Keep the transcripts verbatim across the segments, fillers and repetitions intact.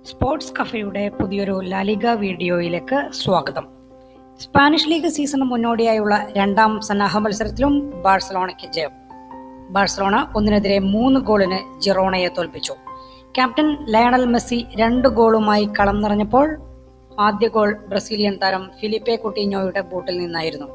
Sports കഫയുടെ പുതിയൊരു La Liga വീഡിയോയിലേക്ക് സ്വാഗതം. സ്പാനിഷ് ലീഗ് സീസണിന് മുന്നോടിയായുള്ള രണ്ടാം സന്നാഹ മത്സരത്തിലും ബാഴ്സലോണയ്ക്ക് ജയം. ബാഴ്സലോണ ഒന്നിനെതിരെ മൂന്ന് ഗോളിന് ജിറോണയെ തോൽപ്പിച്ചു. ക്യാപ്റ്റൻ ലയണൽ മെസ്സി രണ്ട് ഗോളുമായി കളം നിറഞ്ഞപ്പോൾ ആദ്യ ഗോൾ ബ്രസീലിയൻ താരം ഫിലിപ്പെ കുട്ടീഞ്ഞോയുടെ ബൂട്ടിൽ നിന്നായിരുന്നു.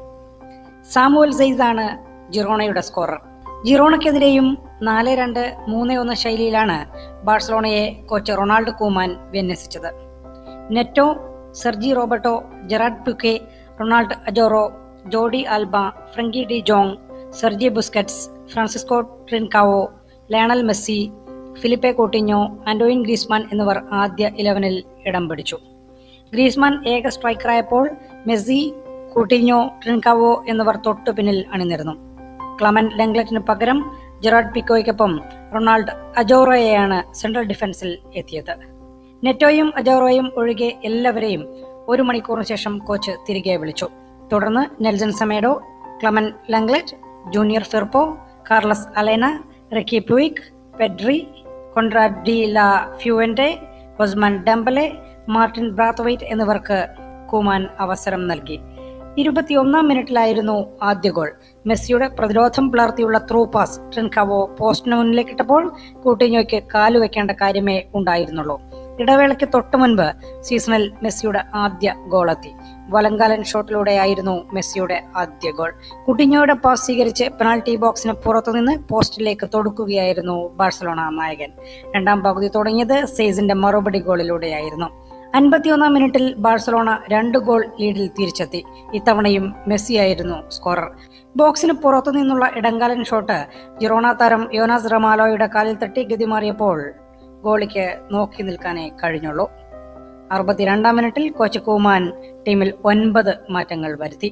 സാമുവൽ സെയ്സ് ആണ് ജിറോണയുടെ സ്കോറർ. ജിറോണയ്ക്കെതിരെയും നാല് രണ്ട് മൂന്ന് ഒന്ന് ശൈലിയിലാണ് ബാഴ്സലോണയെ കോച്ച് റൊണാൾഡ് കൂമാൻ വിന്യസിച്ചത്. Neto, Sergi Roberto, Gerard Pique, Ronald അജോറോ, Jordi Alba, Frenkie de Jong, Sergi Busquets, Francisco Trincao, Lionel Messi, Philippe Coutinho, Antoine Griezmann എന്നിവർ ആദ്യ ഇലവനിൽ ഇടം പിടിച്ചു. ഗ്രീസ്മാൻ ഏക സ്ട്രൈക്കറായപ്പോൾ മെസ്സി, കൂട്ടിഞ്ഞോ, ട്രിൻകാവോ എന്നിവർ തൊട്ടു പിന്നിൽ അണിനിരന്നു. ക്ലമൻ ലെങ്ലറ്റിന് പകരം ജെറാഡ് പിക്കോയ്ക്കൊപ്പം റൊണാൾഡ് അജോറോയെയാണ് സെൻട്രൽ ഡിഫൻസിൽ എത്തിയത്. നെറ്റോയും അജോറോയും ഒഴികെ എല്ലാവരെയും ഒരു മണിക്കൂറിന് ശേഷം കോച്ച് തിരികെ വിളിച്ചു. തുടർന്ന് Nelson Semedo, Clement Lenglet, Junior Firpo, Carles Alena, Riqui Puig, Pedri, Konrad de la Fuente, Ousmane Dembele, Martin Braithwaite എന്നിവർക്ക് കൂമാൻ അവസരം നൽകി. ഇരുപത്തിയൊന്നാം മിനിറ്റിലായിരുന്നു ആദ്യ ഗോൾ. മെസ്സിയുടെ പ്രതിരോധം പിളർത്തിയുള്ള ത്രൂ പാസ് ട്രിൻകാവോ പോസ്റ്റിന് മുന്നിലേക്കിട്ടപ്പോൾ കൂട്ടിഞ്ഞോയ്ക്ക് കാലുവെക്കേണ്ട കാര്യമേ ഉണ്ടായിരുന്നുള്ളൂ. ഇടവേളയ്ക്ക് തൊട്ടു മുൻപ് സീസണിൽ മെസ്സിയുടെ ആദ്യ ഗോളെത്തി. വലങ്കാലൻ ഷോട്ടിലൂടെയായിരുന്നു മെസ്സിയുടെ ആദ്യ ഗോൾ. കുട്ടിഞ്ഞോയുടെ പാസ് സ്വീകരിച്ച് പെനാൽറ്റി ബോക്സിന് പുറത്തുനിന്ന് പോസ്റ്റിലേക്ക് തൊടുക്കുകയായിരുന്നു ബാഴ്സലോണ നായകൻ. രണ്ടാം പകുതി തുടങ്ങിയത് സെയ്സിന്റെ മറുപടി ഗോളിലൂടെയായിരുന്നു. അൻപത്തിയൊന്നാം മിനിറ്റിൽ ബാഴ്സലോണ രണ്ട് ഗോൾ ലീഡിൽ തിരിച്ചെത്തി. ഇത്തവണയും മെസ്സിയായിരുന്നു സ്കോറർ. ബോക്സിന് പുറത്തു നിന്നുള്ള ഇടങ്കാലൻ ഷോട്ട് ജിറോണ താരം യോനാസ് റമാലോയുടെ കാലിൽ തട്ടി ഗതിമാറിയപ്പോൾ ഗോളിക്ക് നോക്കി നിൽക്കാനേ കഴിഞ്ഞുള്ളൂ. അറുപത്തിരണ്ടാം മിനിറ്റിൽ കോച്ച് കൂമാൻ ടീമിൽ ഒൻപത് മാറ്റങ്ങൾ വരുത്തി.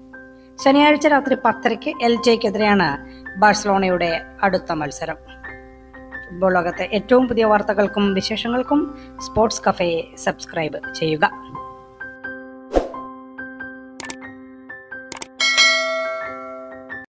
ശനിയാഴ്ച രാത്രി പത്തരയ്ക്ക് എൽജെക്കെതിരെയാണ് ബാഴ്സലോണയുടെ അടുത്ത മത്സരം. ഫുട്ബോൾ ലോകത്തെ ഏറ്റവും പുതിയ വാർത്തകൾക്കും വിശേഷങ്ങൾക്കും സ്പോർട്സ് കഫയെ സബ്സ്ക്രൈബ് ചെയ്യുക.